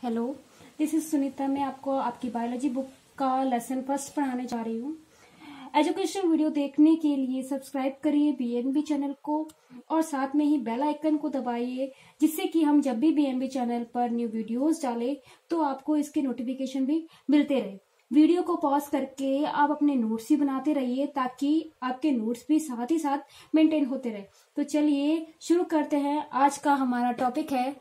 Hello, this is Sunita. मैं आपको आपकी बायोलॉजी बुक का लेसन फर्स्ट पढ़ाने जा रही हूँ। एजुकेशन वीडियो देखने के लिए सब्सक्राइब करिए बीएनबी चैनल को और साथ में ही बेल आइकन को दबाइए, जिससे कि हम जब भी बीएनबी चैनल पर न्यू वीडियोस डालें तो आपको इसके नोटिफिकेशन भी मिलते रहे। वीडियो को पॉज करके आप अपने नोट्स भी बनाते रहिए ताकि आपके नोट्स भी साथ ही साथ मेंटेन होते रहे। तो चलिए शुरू करते हैं। आज का हमारा टॉपिक है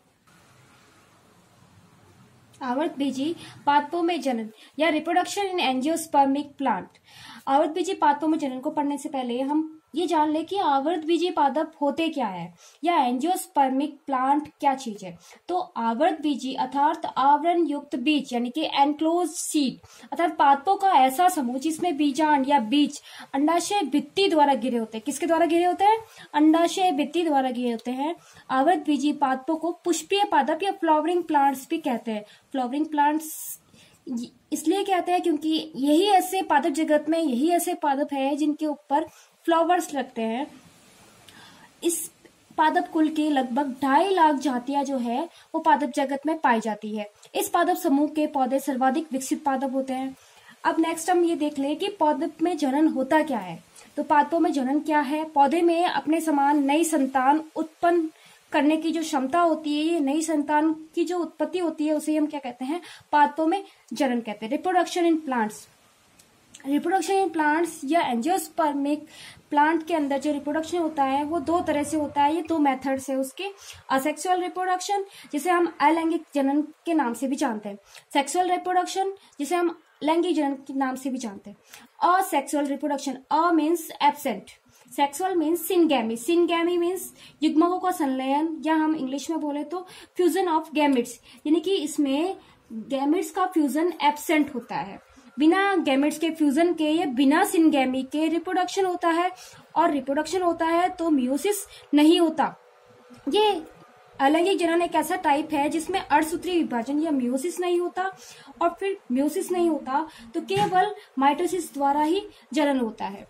आवर्तबीजी पादपों में जनन या रिप्रोडक्शन इन एंजियोस्पर्मिक प्लांट। आवर्तबीजी पादपों में जनन को पढ़ने से पहले हम ये जान ले कि आवर्तबीजी पादप होते क्या है या एंजियोस्पर्मिक प्लांट क्या चीज है। तो आवर्तबीजी अर्थात आवरण युक्त बीज यानी कि एनक्लोज सीड अर्थात पादपों का ऐसा समूह जिसमें बीजांड या बीज अंडाशय भित्ति द्वारा घिरे होते हैं। किसके द्वारा घिरे होते हैं? अंडाशय भित्ति द्वारा घिरे होते हैं। आवर्तबीजी पादपों को पुष्पीय पादप या फ्लावरिंग प्लांट्स भी कहते हैं। फ्लावरिंग प्लांट्स इसलिए कहते हैं क्योंकि यही ऐसे पादप जगत में यही ऐसे पादप है जिनके ऊपर फ्लावर्स लगते हैं। इस पादप कुल के लगभग 2.5 लाख जातियां जो है वो पादप जगत में पाई जाती है। इस पादप समूह के पौधे सर्वाधिक विकसित पादप होते हैं। अब नेक्स्ट हम ये देख लें कि पादप में जनन होता क्या है। तो पादपों में जनन क्या है? पौधे में अपने समान नई संतान उत्पन्न करने की जो क्षमता होती है, ये नई संतान की जो उत्पत्ति होती है उसे हम क्या कहते हैं? पादपों में जनन कहते हैं। Reproduction in plants. Reproduction in plants या एंजियोस्पर्मिक प्लांट के अंदर जो रिप्रोडक्शन होता है वो 2 तरह से होता है। ये 2 मेथड्स है उसके। असेक्सुअल रिप्रोडक्शन जिसे हम अलैंगिक जनन के नाम से भी जानते हैं। सेक्सुअल रिप्रोडक्शन जिसे हम लैंगिक जनन के नाम से भी जानते हैं। Asexual reproduction, a means absent, sexual means syngamy. Syngamy means युग्मकों का संलयन या हम इंग्लिश में बोले तो फ्यूजन ऑफ गैमेट्स, यानी कि इसमें गैमेट्स का फ्यूजन एब्सेंट होता है। बिना गैमेट्स के फ्यूजन के या बिना सिनगैमी के रिप्रोडक्शन होता है और रिप्रोडक्शन होता है तो मियोसिस नहीं होता। ये अलैंगिक जनन एक ऐसा टाइप है जिसमें अर्धसूत्रीय विभाजन या मियोसिस नहीं होता और फिर मियोसिस नहीं होता तो केवल माइटोसिस द्वारा ही जनन होता है।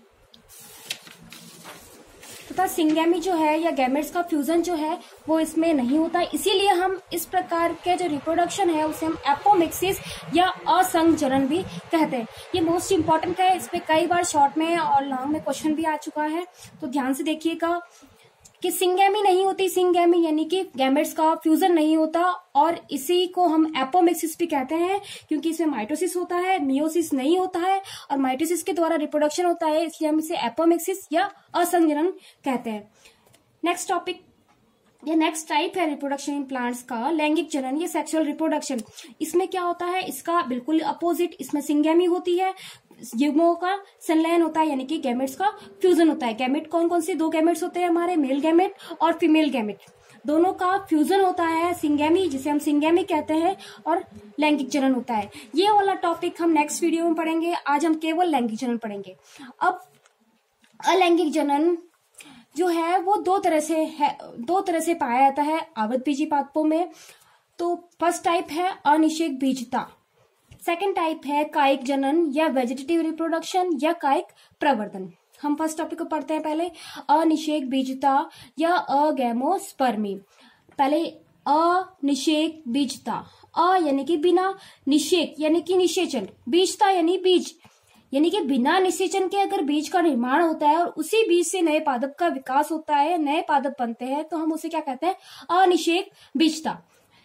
तथा सिंगैमी जो है या गैमेट्स का फ्यूजन जो है वो इसमें नहीं होता। इसीलिए हम इस प्रकार के जो रिप्रोडक्शन है उसे हम एपोमिक्सिस या असंग जनन भी कहते हैं। ये मोस्ट इंपॉर्टेंट है। इस पे कई बार शॉर्ट में और लॉन्ग में क्वेश्चन भी आ चुका है, तो ध्यान से देखिएगा कि सिंगैमी नहीं होती। सिंगैमी यानी कि गैमेट्स का फ्यूजन नहीं होता और इसी को हम एपोमिक्सिस भी कहते हैं क्योंकि इसमें माइटोसिस होता है, मियोसिस नहीं होता है और माइटोसिस के द्वारा रिप्रोडक्शन होता है, इसलिए हम इसे एपोमिक्सिस या असंग जनन कहते हैं। नेक्स्ट टॉपिक ये नेक्स्ट टाइप है रिप्रोडक्शन इन प्लांट्स का लैंगिक जनन या सेक्सुअल रिप्रोडक्शन। इसमें क्या होता है? इसका बिल्कुल अपोजिट। इसमें सिंगैमी होती है, युग्मों का संलयन होता है यानी कि गैमेट्स का फ्यूजन होता है। गैमेट कौन कौन से 2 गैमेट्स होते हैं हमारे? मेल गैमेट और फीमेल गैमेट, दोनों का फ्यूजन होता है। सिंगैमी जिसे हम सिंगैमी कहते हैं और लैंगिक जनन होता है। ये वाला टॉपिक हम नेक्स्ट वीडियो में पढ़ेंगे। आज हम केवल लैंगिक जनन पढ़ेंगे। अब अलैंगिक जनन जो है वो 2 तरह से पाया जाता है आवर्तबीजी पादपों में। तो फर्स्ट टाइप है अनिषेक बीजता, सेकेंड टाइप है कायिक जनन या वेजिटेटिव रिप्रोडक्शन या कायिक प्रवर्धन। हम फर्स्ट टॉपिक को पढ़ते हैं पहले। अनिषेक बीजता या अगैमोस्पर्मी। पहले अनिषेक बीजता। अ यानी कि बिना, निषेक यानी कि निषेचन, बीजता यानी बीज यानी कि बिना निषेचन के अगर बीज का निर्माण होता है और उसी बीज से नए पादप का विकास होता है, नए पादप बनते हैं, तो हम उसे क्या कहते हैं? अनिषेक बीजता।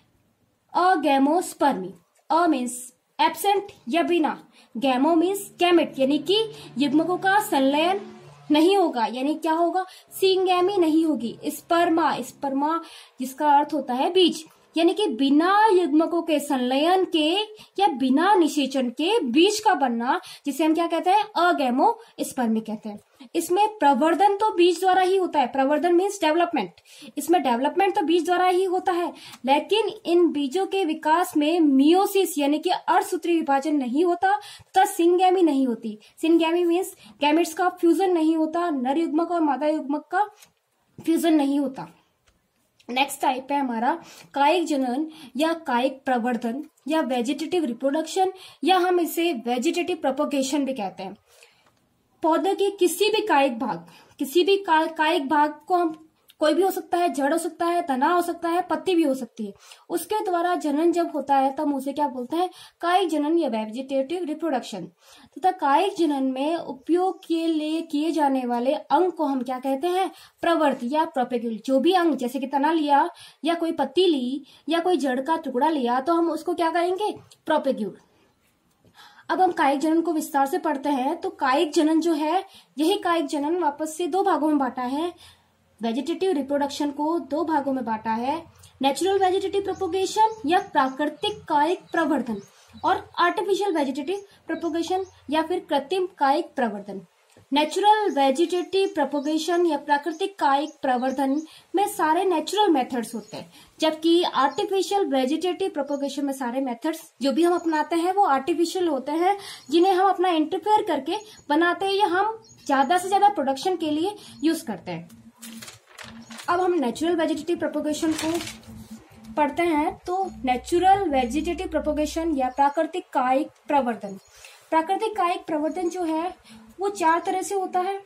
अगैमोस्पर्मी। अ मीन्स एब्सेंट या बिना, गैमो मीन्स गैमेट यानी कि युग्मकों का संलयन नहीं होगा, यानी क्या होगा? सिंगैमी नहीं होगी। स्पर्मा, स्पर्मा जिसका अर्थ होता है बीज, यानी कि बिना युग्मकों के संलयन के या बिना निषेचन के बीज का बनना, जिसे हम क्या कहते हैं? अगैमोस्पर्मी कहते हैं। इसमें प्रवर्धन तो बीज द्वारा ही होता है। प्रवर्धन मीन्स डेवलपमेंट। इसमें डेवलपमेंट तो बीज द्वारा ही होता है, लेकिन इन बीजों के विकास में मियोसिस यानी कि अर्धसूत्रीय विभाजन नहीं होता तथा सिंगैमी नहीं होती। सिंगैमी मीन्स गैमेट्स का फ्यूजन नहीं होता, नर युग्मक और मादा युग्मक का फ्यूजन नहीं होता। नेक्स्ट टाइप है हमारा कायिक जनन या कायिक प्रवर्धन या वेजिटेटिव रिप्रोडक्शन या हम इसे वेजिटेटिव प्रोपोगेशन भी कहते हैं। पौधे के किसी भी कायिक भाग को हम कोई भी हो सकता है, जड़ हो सकता है, तना हो सकता है, पत्ती भी हो सकती है। उसके द्वारा जनन जब होता है तब उसे क्या बोलते हैं, कायिक जनन या वेजिटेटिव रिप्रोडक्शन। तथा कायिक जनन में उपयोग के लिए किए जाने वाले अंग को हम क्या कहते हैं, प्रवर्त या प्रोपेग्यूल। जो भी अंग, जैसे कि तना लिया या कोई पत्ती ली या कोई जड़ का टुकड़ा लिया तो हम उसको क्या कहेंगे, प्रोपेग्यूल। अब हम कायिक जनन को विस्तार से पढ़ते हैं। तो कायिक जनन जो है, यही कायिक जनन वापस से दो भागों में बांटा है। वेजिटेटिव रिप्रोडक्शन को दो भागों में बांटा है, नेचुरल वेजिटेटिव प्रोपोगेशन या प्राकृतिक कायिक प्रवर्धन, और आर्टिफिशियल वेजिटेटिव प्रोपोगेशन या फिर कृत्रिम कायिक प्रवर्धन। नेचुरल वेजिटेटिव प्रोपोगेशन या प्राकृतिक कायिक प्रवर्धन में सारे नेचुरल मेथड्स होते हैं, जबकि आर्टिफिशियल वेजिटेटिव प्रोपोगेशन में सारे मेथड्स जो भी हम अपनाते हैं वो आर्टिफिशियल होते हैं, जिन्हें हम अपना इंटरफेयर करके बनाते हैं या हम ज्यादा से ज्यादा प्रोडक्शन के लिए यूज करते हैं। अब हम नेचुरल वेजिटेटिव प्रोपोगेशन को पढ़ते हैं। तो नेचुरल वेजिटेटिव प्रोपोगेशन या प्राकृतिक कायिक प्रवर्धन, प्राकृतिक कायिक प्रवर्धन जो है वो 4 तरह से होता है।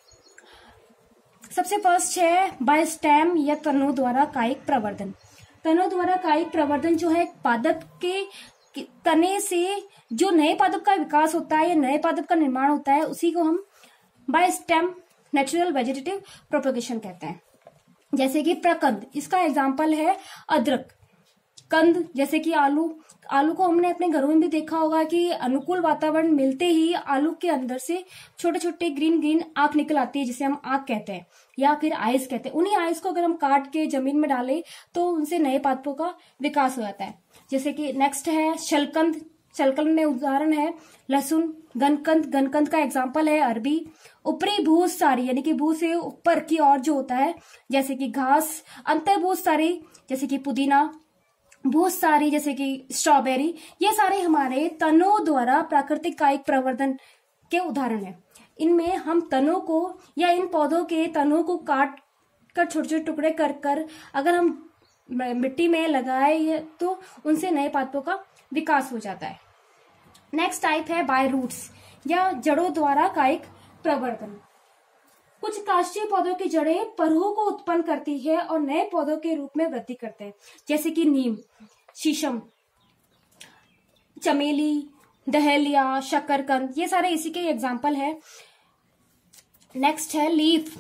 सबसे फर्स्ट है बाय स्टेम या तनों द्वारा कायिक प्रवर्धन। तनों द्वारा कायिक प्रवर्धन जो है, पादप के तने से जो नए पादप का विकास होता है या नए पादप का निर्माण होता है, उसी को हम by stem natural vegetative propagation कहते हैं। जैसे कि प्रकंद, इसका एग्जाम्पल है अदरक। कंद जैसे कि आलू, आलू को हमने अपने घरों में भी देखा होगा कि अनुकूल वातावरण मिलते ही आलू के अंदर से छोटे छोटे ग्रीन ग्रीन आंख निकल आती है, जिसे हम आंख कहते हैं या फिर आइस कहते हैं। उन्हीं आइस को अगर हम काट के जमीन में डालें तो उनसे नए पादपों का विकास हो जाता है। जैसे कि नेक्स्ट है शलकंद, शलकंद में उदाहरण है लहसुन। गनकंद, गनकंद का एग्जाम्पल है अरबी। ऊपरी भूसारी यानी कि भू से ऊपर की ओर जो होता है, जैसे कि घास। अंतर्भूसारी जैसे कि पुदीना। भूसारी जैसे कि स्ट्रॉबेरी। ये सारे हमारे तनों द्वारा प्राकृतिक कायिक प्रवर्धन के उदाहरण हैं। इनमें हम तनों को या इन पौधों के तनों को काट कर छोटे छोटे टुकड़े कर कर अगर हम मिट्टी में लगाए तो उनसे नए पादपों का विकास हो जाता है। नेक्स्ट टाइप है बाय रूट्स या जड़ों द्वारा कायिक प्रवर्धन। कुछ काष्ठीय पौधों की जड़ें परहों को उत्पन्न करती है और नए पौधों के रूप में वृद्धि करते हैं, जैसे कि नीम, शीशम, चमेली, डहेलिया, शकरकंद, ये सारे इसी के एग्जाम्पल है। नेक्स्ट है लीफ।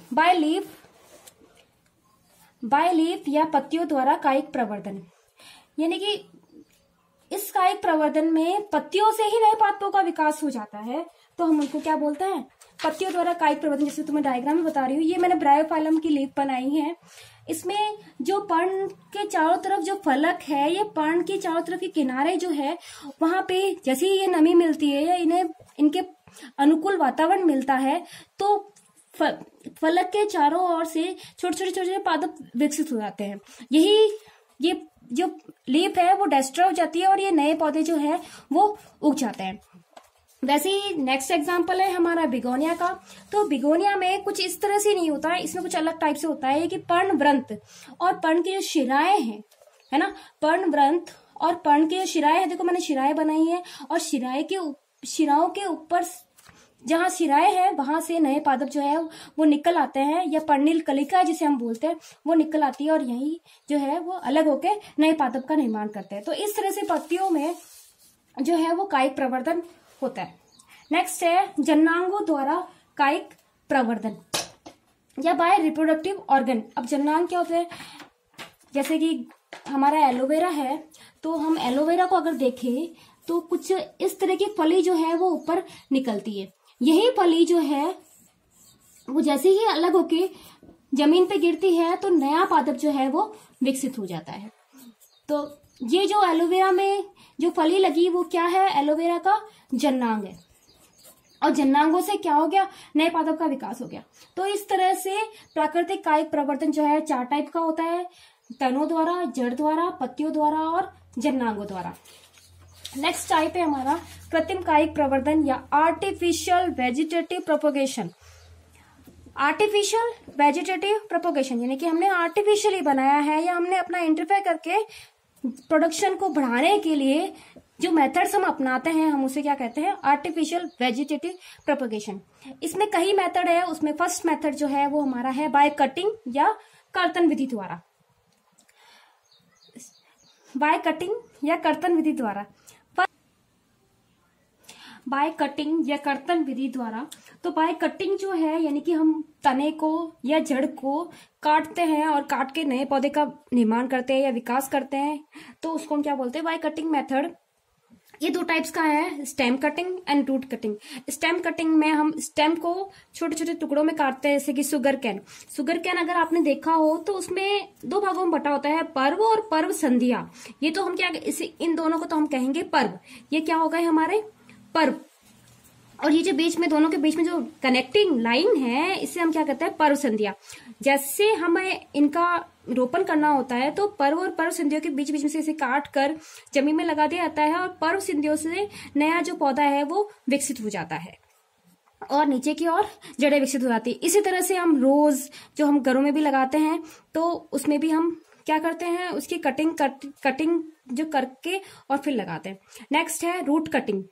बाय लीफ या पत्तियों द्वारा कायिक प्रवर्धन, यानी कि इस कायिक प्रवर्धन में पत्तियों से ही नए पादपों का विकास हो जाता है, तो हम उनको क्या बोलते हैं, पत्तियों द्वारा कायिक प्रवर्धन। जैसे तुम्हें डायग्राम में बता रही हूँ, ये मैंने ब्रायोफाइलम की लीफ बनाई है। इसमें जो पर्ण के चारों तरफ जो फलक है, ये पर्ण के चारों तरफ के किनारे जो है, वहां पे जैसे ही ये नमी मिलती है या इन्हें इनके अनुकूल वातावरण मिलता है तो फलक के चारों ओर से छोटे छोटे पादप विकसित हो जाते हैं। यही ये जो लीफ है वो डिस्ट्रॉय हो जाती है और ये नए पौधे जो है वो उग जाते हैं। वैसे ही नेक्स्ट एग्जांपल है हमारा बिगोनिया का। तो बिगोनिया में कुछ इस तरह से नहीं होता है, इसमें कुछ अलग टाइप से होता है कि पर्णवृंत और पर्ण की जो शिराएं हैं, है ना, पर्णवृंत और पर्ण की जो शिराएं हैं, देखो मैंने शिराएं बनाई है और शिराओं के ऊपर जहां शिराएं हैं वहां से नए पादप जो है वो निकल आते हैं, या पर्णिल कलिका जिसे हम बोलते हैं वो निकल आती है और यही जो है वो अलग होके नए पादप का निर्माण करते हैं। तो इस तरह से पत्तियों में जो है वो कायिक प्रवर्धन होता है। नेक्स्ट है जन्नांगों द्वारा कायिक प्रवर्धन या बाय रिप्रोडक्टिव ऑर्गन। अब जन्नांग क्या होते हैं, जैसे कि हमारा एलोवेरा है, तो हम एलोवेरा को अगर देखें तो कुछ इस तरह की फली जो है वो ऊपर निकलती है। यही फली जो है वो जैसे ही अलग होके जमीन पे गिरती है तो नया पादप जो है वो विकसित हो जाता है। तो ये जो एलोवेरा में जो फली लगी वो क्या है, एलोवेरा का जन्नांग है, और जन्नांगों से क्या हो गया, नए पादप का विकास हो गया। तो इस तरह से प्राकृतिक कायिक प्रवर्धन जो है 4 टाइप का होता है, तनों द्वारा, जड़ द्वारा, पत्तियों द्वारा और जन्नांगों द्वारा। नेक्स्ट टाइप है हमारा कृत्रिम कायिक प्रवर्धन या artificial vegetative propagation. Artificial vegetative propagation यानी कि हमने आर्टिफिशियली बनाया है या हमने अपना इंटरफेयर करके प्रोडक्शन को बढ़ाने के लिए जो मेथड्स हम अपनाते हैं, हम उसे क्या कहते हैं, आर्टिफिशियल वेजिटेटिव प्रोपोगेशन। इसमें कई मेथड है, उसमें फर्स्ट मेथड जो है वो हमारा है बाय कटिंग या कर्तन विधि द्वारा। बाय कटिंग या कर्तन विधि द्वारा, बाय कटिंग या कर्तन विधि द्वारा। तो बाय कटिंग जो है यानी कि हम तने को या जड़ को काटते हैं और काट के नए पौधे का निर्माण करते हैं या विकास करते हैं, तो उसको हम क्या बोलते हैं, बाय कटिंग मेथड। ये दो टाइप्स का है, stem cutting and root cutting. Stem cutting में हम स्टेम को छोटे छोटे टुकड़ों में काटते हैं, जैसे कि शुगर कैन। शुगर कैन अगर आपने देखा हो तो उसमें दो भागों में बटा होता है, पर्व और पर्व संध्या। ये तो हम क्या, इसे इन दोनों को तो हम कहेंगे पर्व। ये क्या हो गए हमारे पर्व, और ये जो बीच में, दोनों के बीच में जो कनेक्टिंग लाइन है, इसे हम क्या कहते हैं, पर्व संध्या। जैसे हमें इनका रोपण करना होता है तो पर्व और पर्व संधियों के बीच बीच में से इसे काट कर जमीन में लगा दिया जाता है, और पर्व संधियों से नया जो पौधा है वो विकसित हो जाता है और नीचे की ओर जड़ें विकसित हो जाती है। इसी तरह से हम रोज जो हम घरों में भी लगाते हैं, तो उसमें भी हम क्या करते हैं, उसकी कटिंग जो करके और फिर लगाते हैं। नेक्स्ट है रूट कटिंग।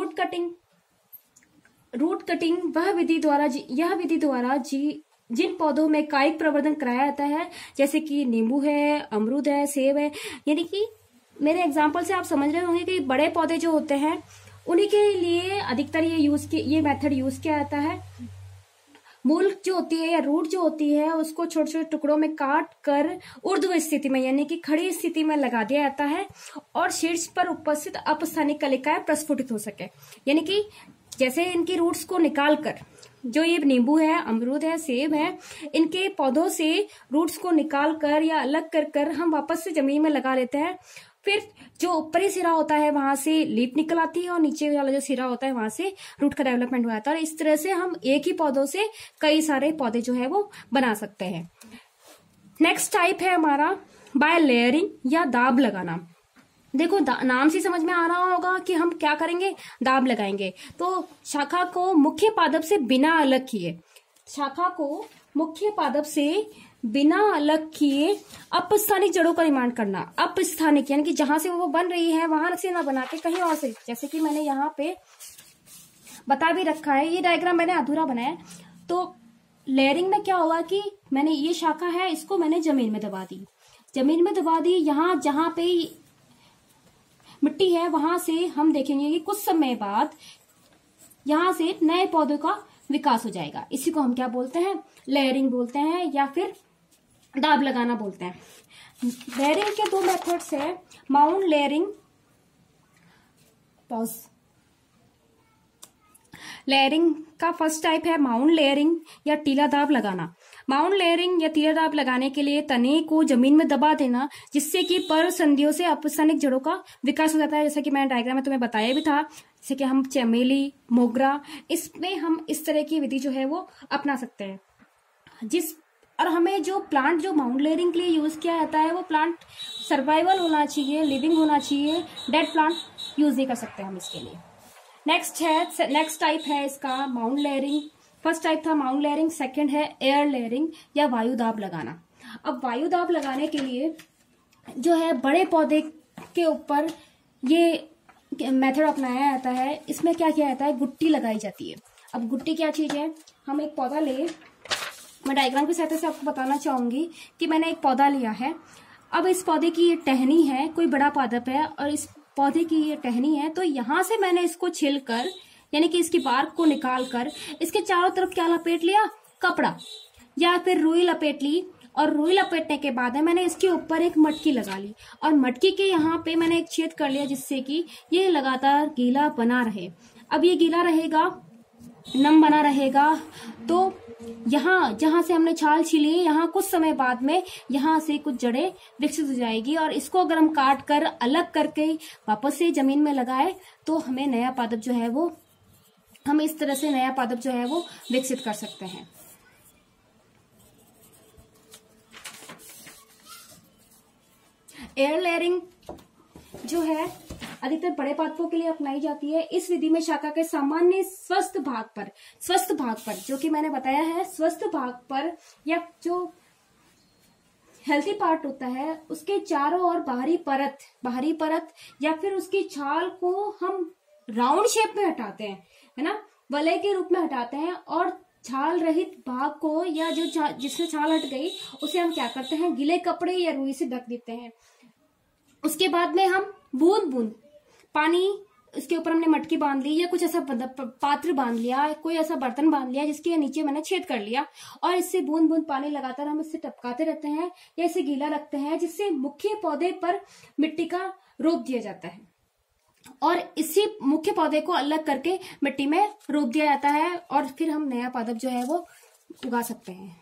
रूट कटिंग वह विधि द्वारा, यह विधि द्वारा जिन पौधों में कायिक प्रवर्धन कराया जाता है, जैसे कि नींबू है, अमरूद है, सेब है, यानी कि मेरे एग्जांपल से आप समझ रहे होंगे कि बड़े पौधे जो होते हैं उन्हीं के लिए अधिकतर ये मेथड यूज किया जाता है। मूल जो होती है या रूट जो होती है उसको छोटे छोटे टुकड़ों में काट कर ऊर्ध्व स्थिति में यानी कि खड़ी स्थिति में लगा दिया जाता है, और शीर्ष पर उपस्थित अपस्थानिक कलिकाएं प्रस्फुटित हो सके। यानी कि जैसे इनकी रूट्स को निकाल कर, जो ये नींबू है, अमरूद है, सेब है, इनके पौधों से रूट्स को निकाल कर या अलग कर कर हम वापस से जमीन में लगा लेते हैं। फिर जो ऊपरी सिरा होता है वहां से लीफ निकल आती है, और नीचे वाला जो सिरा होता है वहां से रूट का डेवलपमेंट हो जाता है, और इस तरह से हम एक ही पौधों से कई सारे पौधे जो है वो बना सकते हैं। नेक्स्ट टाइप है हमारा बाय लेयरिंग या दाब लगाना। देखो नाम से समझ में आ रहा होगा कि हम क्या करेंगे, दाब लगाएंगे। तो शाखा को मुख्य पादप से बिना अलग किए, शाखा को मुख्य पादप से बिना अलग किए अपस्थानिक जड़ों का निर्माण करना। अपस्थानिक यानी कि जहां से वो बन रही है वहां से ना बना के कहीं और से, जैसे कि मैंने यहाँ पे बता भी रखा है, ये डायग्राम मैंने अधूरा बनाया। तो लेयरिंग में क्या होगा कि मैंने ये शाखा है, इसको मैंने जमीन में दबा दी, यहाँ जहां पे मिट्टी है वहां से हम देखेंगे कि कुछ समय बाद यहां से नए पौधों का विकास हो जाएगा। इसी को हम क्या बोलते हैं, लेयरिंग बोलते हैं, या फिर दाब लगाना बोलते हैं। लेयरिंग के दो मेथड्स है, माउंट लेयरिंग, लेयरिंग का फर्स्ट टाइप है माउंट लेयरिंग या टीला दाब लगाना। माउंट लेयरिंग या टीला दाब लगाने के लिए तने को जमीन में दबा देना, जिससे कि पर्व संधियों से अपस्थानिक जड़ों का विकास हो जाता है। जैसा कि मैंने डायग्राम में तुम्हें बताया भी था, जैसे कि हम चमेली, मोगरा, इसमें हम इस तरह की विधि जो है वो अपना सकते हैं। और हमें जो प्लांट जो माउंट लेयरिंग के लिए यूज किया जाता है वो प्लांट सर्वाइवल होना चाहिए, लिविंग होना चाहिए, डेड प्लांट यूज नहीं कर सकते हम इसके लिए। नेक्स्ट टाइप है इसका माउंट लेयरिंग। फर्स्ट टाइप था माउंट लेयरिंग, सेकंड है एयर लेयरिंग या वायु दाब लगाना। अब वायु दाब लगाने के लिए जो है बड़े पौधे के ऊपर ये मेथड अपनाया जाता है। इसमें क्या किया जाता है, गुट्टी लगाई जाती है। अब गुट्टी क्या चीज है, हम एक पौधा ले, मैं डायग्राम की सहायता से आपको बताना चाहूंगी कि मैंने एक पौधा लिया है। अब इस पौधे की ये टहनी है, कोई बड़ा पादप है और इस पौधे की ये टहनी है, तो यहां से मैंने इसको छिल कर यानी कि इसकी बार्क को निकाल कर इसके चारों तरफ क्या लपेट लिया, कपड़ा या फिर रुई लपेट ली, और रुई लपेटने के बाद में मैंने इसके ऊपर एक मटकी लगा ली, और मटकी के यहाँ पे मैंने एक छेद कर लिया जिससे कि ये लगातार गीला बना रहे। अब ये गीला रहेगा, नम बना रहेगा, तो यहाँ जहां से हमने छाल छीली, यहाँ कुछ समय बाद में यहाँ से कुछ जड़ें विकसित हो जाएगी, और इसको अगर हम काट कर अलग करके वापस से जमीन में लगाए तो हमें नया पादप जो है वो, हम इस तरह से नया पादप जो है वो विकसित कर सकते हैं। एयर लेयरिंग जो है अधिकतर बड़े पादपों के लिए अपनाई जाती है। इस विधि में शाखा के सामान्य स्वस्थ भाग पर जो कि मैंने बताया है, स्वस्थ भाग पर या जो हेल्थी पार्ट होता है उसके चारों ओर बाहरी परत या फिर उसकी छाल को हम राउंड शेप में हटाते हैं, है ना, वलय के रूप में हटाते हैं, और छाल रहित भाग को या जो जिसमें छाल हट गई उसे हम क्या करते हैं, गीले कपड़े या रुई से ढक देते हैं। उसके बाद में हम बूंद बूंद पानी, उसके ऊपर हमने मटकी बांध ली या कुछ ऐसा पात्र बांध लिया, कोई ऐसा बर्तन बांध लिया जिसके नीचे मैंने छेद कर लिया, और इससे बूंद बूंद पानी लगातार हम इससे टपकाते रहते हैं या इसे गीला रखते हैं, जिससे मुख्य पौधे पर मिट्टी का रोप दिया जाता है और इसी मुख्य पौधे को अलग करके मिट्टी में रोप दिया जाता है और फिर हम नया पादप जो है वो उगा सकते हैं।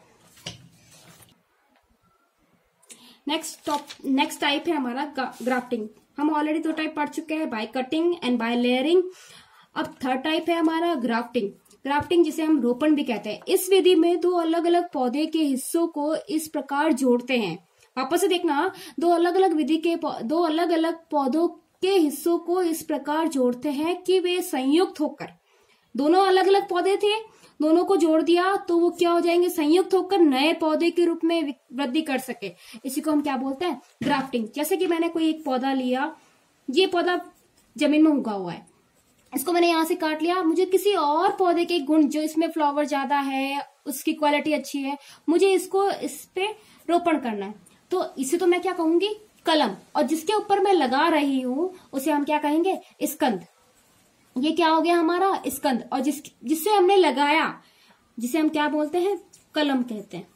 नेक्स्ट टाइप है हमारा ग्राफ्टिंग। हम ऑलरेडी 2 टाइप पढ़ चुके हैं, by cutting and by layering. अब थर्ड टाइप है हमारा ग्राफ्टिंग। ग्राफ्टिंग जिसे हम रोपण भी कहते हैं। इस विधि में 2 अलग अलग पौधे के हिस्सों को इस प्रकार जोड़ते हैं। वापस से देखना, 2 अलग अलग पौधों के हिस्सों को इस प्रकार जोड़ते हैं कि वे संयुक्त होकर, दोनों अलग अलग पौधे थे, दोनों को जोड़ दिया तो वो क्या हो जाएंगे, संयुक्त होकर नए पौधे के रूप में वृद्धि कर सके। इसी को हम क्या बोलते हैं, ग्राफ्टिंग। जैसे कि मैंने कोई एक पौधा लिया, ये पौधा जमीन में उगा हुआ है, इसको मैंने यहाँ से काट लिया, मुझे किसी और पौधे के गुण जो इसमें फ्लावर ज्यादा है, उसकी क्वालिटी अच्छी है, मुझे इसको इस पे रोपण करना है, तो इसे तो मैं क्या कहूंगी, कलम। और जिसके ऊपर मैं लगा रही हूं उसे हम क्या कहेंगे, स्कंद। ये क्या हो गया हमारा, स्कंद। और जिससे हमने लगाया, जिसे हम क्या बोलते हैं, कलम कहते हैं।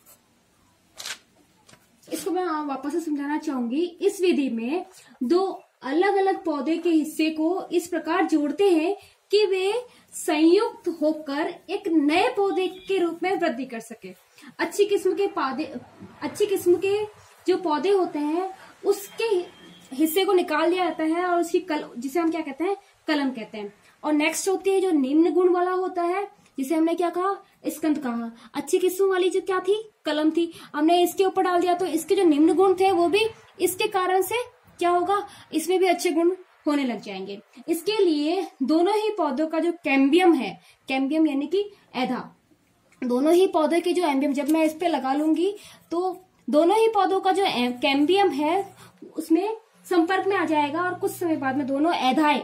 इसको मैं वापस से समझाना चाहूंगी। इस विधि में 2 अलग अलग पौधे के हिस्से को इस प्रकार जोड़ते हैं कि वे संयुक्त होकर एक नए पौधे के रूप में वृद्धि कर सके। अच्छी किस्म के जो पौधे होते हैं उसके हिस्से को निकाल दिया जाता है और उसकी जिसे हम क्या कहते हैं, कलम कहते हैं। और नेक्स्ट होती है जो निम्न गुण वाला होता है, जिसे हमने क्या कहा, स्कंद कहा। अच्छी किस्म वाली जो क्या थी, कलम थी, हमने इसके ऊपर डाल दिया तो इसके जो निम्न गुण थे वो भी इसके कारण से क्या होगा, इसमें भी अच्छे गुण होने लग जाएंगे। इसके लिए दोनों ही पौधों का जो कैम्बियम है, कैम्बियम यानी कि ऐधा, दोनों ही पौधे के जो एम्बियम, जब मैं इस पे लगा लूंगी तो दोनों ही पौधों का जो कैम्बियम है उसमें संपर्क में आ जाएगा और कुछ समय बाद में दोनों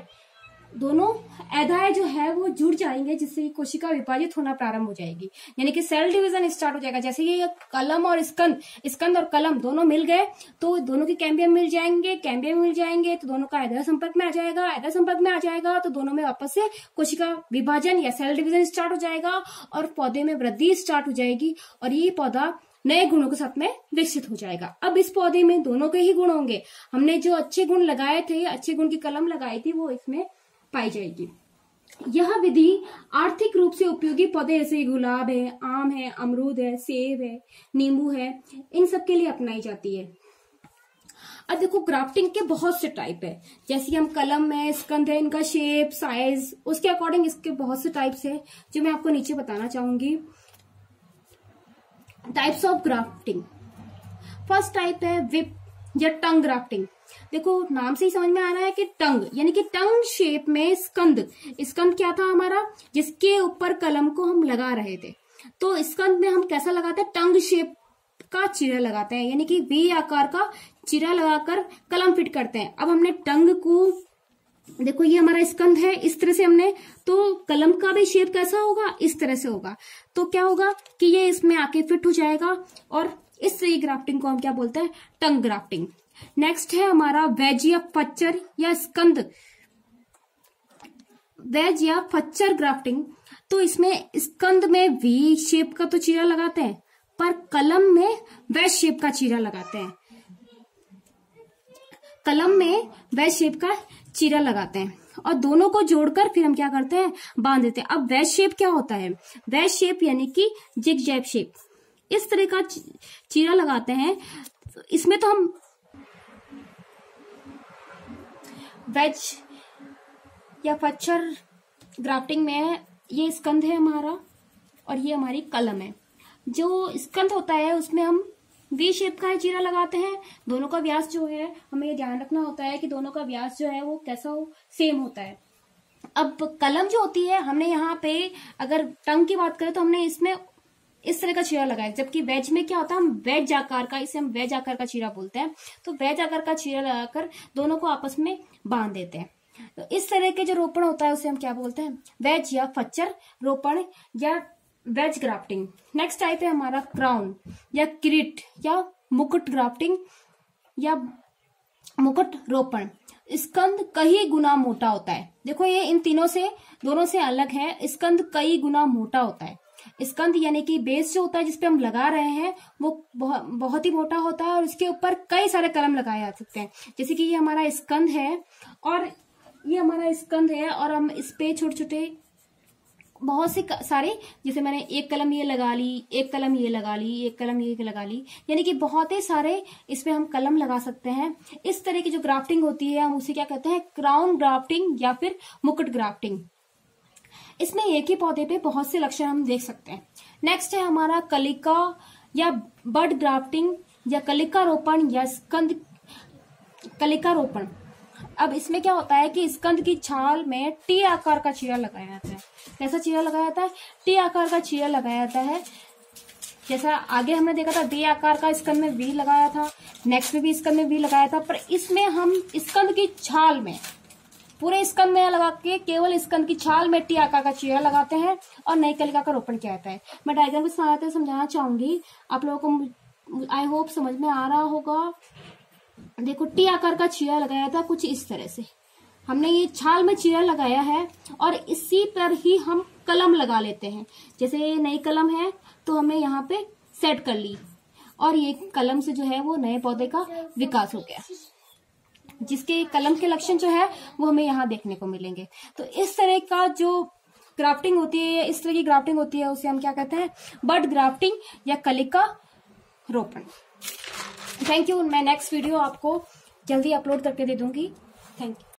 ऐधाएं जो है वो जुड़ जाएंगे, जिससे कोशिका विभाजित होना प्रारंभ हो जाएगी, यानी कि सेल डिवीजन स्टार्ट हो जाएगा। जैसे ये कलम और स्कंद और कलम दोनों मिल गए तो दोनों के कैम्बियम मिल जाएंगे तो दोनों का ऐधा संपर्क में आ जाएगा तो दोनों में वापस से कोशिका विभाजन या सेल डिवीजन स्टार्ट हो जाएगा और पौधे में वृद्धि स्टार्ट हो जाएगी और ये पौधा नए गुणों के साथ में विकसित हो जाएगा। अब इस पौधे में दोनों के ही गुण होंगे। हमने जो अच्छे गुण लगाए थे, अच्छे गुण की कलम लगाई थी, वो इसमें पाई जाएगी। यह विधि आर्थिक रूप से उपयोगी पौधे जैसे गुलाब है, आम है, अमरूद है, सेब है, नींबू है, इन सब के लिए अपनाई जाती है। अब देखो, ग्राफ्टिंग के बहुत से टाइप है। जैसे हम कलम है, स्कंद है, इनका शेप, साइज, उसके अकॉर्डिंग इसके बहुत से टाइप्स है जो मैं आपको नीचे बताना चाहूंगी। Types of grafting. First type है विप या टंग ग्राफ्टिंग। देखो, नाम से ही समझ में आ रहा है कि टंग यानी कि टंग शेप में स्कंद क्या था हमारा, जिसके ऊपर कलम को हम लगा रहे थे। तो स्कंद में हम कैसा लगाते हैं, टंग शेप का चीरा लगाते हैं, यानी कि वी आकार का चीरा लगाकर कलम फिट करते हैं। अब हमने टंग को, देखो ये हमारा स्कंद है, इस तरह से हमने, तो कलम का भी शेप कैसा होगा, इस तरह से होगा। तो क्या होगा कि ये इसमें आके फिट हो जाएगा और इस ग्राफ्टिंग को हम क्या बोलते हैं, टंग ग्राफ्टिंग। नेक्स्ट है हमारा वेज या फच्चर या स्कंद, वेज या फच्चर ग्राफ्टिंग। तो इसमें स्कंद में वी शेप का तो चीरा लगाते हैं, पर कलम में वेज शेप का चीरा लगाते हैं। कलम में वेज शेप का चीरा लगाते हैं और दोनों को जोड़कर फिर हम क्या करते हैं, बांध देते हैं। अब वेज शेप क्या होता है, वेज शेप यानी कि जिग-जैग शेप, इस तरह का चीरा लगाते हैं। इसमें तो हम वेज या फच्चर ग्राफ्टिंग में ये स्कंद है हमारा और ये हमारी कलम है। जो स्कंद होता है उसमें हम वी शेप का चीरा लगाते हैं। दोनों का व्यास जो है, हमें ये ध्यान रखना होता है कि दोनों का व्यास जो है वो कैसा हो, सेम होता है। अब कलम जो होती है, हमने यहाँ पे अगर टंग की बात करें तो हमने इसमें इस तरह का चीरा लगाया, जबकि वेज में क्या होता है, हम वेज आकार का, इसे हम वेज आकार का चीरा बोलते हैं। तो वेज आकार का चीरा लगाकर दोनों को आपस में बांध देते हैं। तो इस तरह के जो रोपण होता है उसे हम क्या बोलते हैं, वेज या फच्चर रोपण या वेज ग्राफ्टिंग। नेक्स्ट टाइप है हमारा क्राउन या क्रिट या मुकुट ग्राफ्टिंग या मुकुट रोपण। स्कंद कई गुना मोटा होता है। देखो ये इन तीनों से दोनों से अलग है। स्कंद कई गुना मोटा होता है। स्कंद यानी कि बेस जो होता है जिसपे हम लगा रहे हैं वो बहुत ही मोटा होता है और इसके ऊपर कई सारे कलम लगाए जा सकते हैं। जैसे कि ये हमारा स्कंद है और ये हमारा स्कंद है और हम इस पे छोटे छोटे बहुत से सारे, जैसे मैंने एक कलम ये लगा ली, एक कलम ये लगा ली, एक कलम ये लगा ली, यानी कि बहुत ही सारे इसमें हम कलम लगा सकते हैं। इस तरह की जो ग्राफ्टिंग होती है हम उसे क्या कहते हैं, क्राउन ग्राफ्टिंग या फिर मुकुट ग्राफ्टिंग। इसमें एक ही पौधे पे बहुत से लक्षण हम देख सकते हैं। नेक्स्ट है हमारा कलिका या बड ग्राफ्टिंग या कलिका रोपण या स्कंद कलिका रोपण। अब इसमें क्या होता है कि स्कंद की छाल में टी आकार का चीरा लगाया जाता है। कैसा चीरा लगाया जाता है? टी आकार का चीरा लगाया जाता है। जैसा आगे हमने देखा था डी आकार का स्कंद में वी लगाया था, नेक्स्ट में भी स्कंद में वी लगाया था, पर इसमें हम स्कंद की छाल में, पूरे स्कंद में लगा के केवल स्कंद की छाल में टी आकार का चीरा लगाते हैं और नई कलिका का रोपण किया जाता है। मैं डायग्राम के सहायता समझाना चाहूंगी, आप लोगों को आई होप समझ में आ रहा होगा। देखो टी आकार का चीरा लगाया था कुछ इस तरह से, हमने ये छाल में चीरा लगाया है और इसी पर ही हम कलम लगा लेते हैं। जैसे ये नई कलम है तो हमने यहाँ पे सेट कर ली और ये कलम से जो है वो नए पौधे का विकास हो गया, जिसके कलम के लक्षण जो है वो हमें यहाँ देखने को मिलेंगे। तो इस तरह का जो ग्राफ्टिंग होती है, इस तरह की ग्राफ्टिंग होती है, उसे हम क्या कहते हैं, बड ग्राफ्टिंग या कलिका रोपण। Thank you. मैं नेक्स्ट वीडियो आपको जल्दी अपलोड करके दे दूंगी। Thank you.